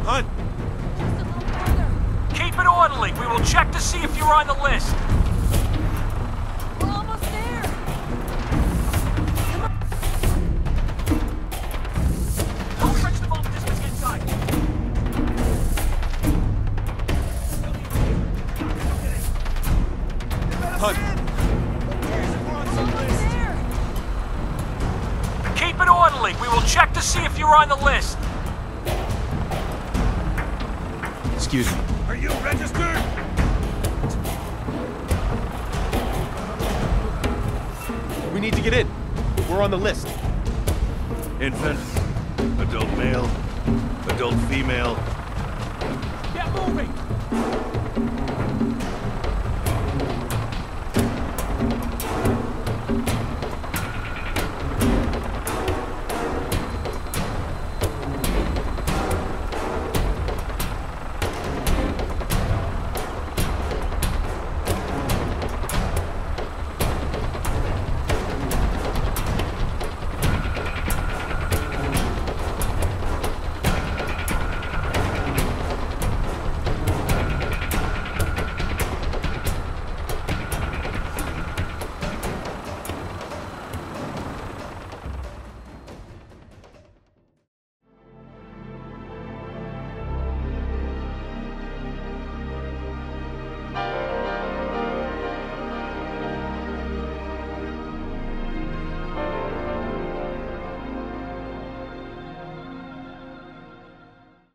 Hunt! Keep it orderly. We will check to see if you're on the list. We're almost there. Come on. Don't stretch the vault distance inside. Hunt! Keep it orderly. We will check to see if you're on the list. Excuse me. Are you registered? We need to get in. We're on the list. Infant, adult male, adult female. Get moving.